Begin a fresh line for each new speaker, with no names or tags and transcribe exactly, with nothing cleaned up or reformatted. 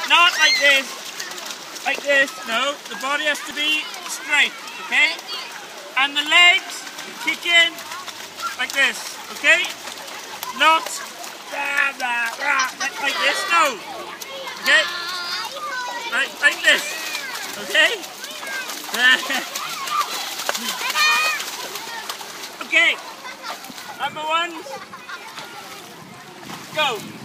not like this, like this, no, the body has to be straight, okay? And the legs kick in like this, okay? Not rah, rah, rah, like, like this, no, okay? Like, like this, okay? Okay, number one, go.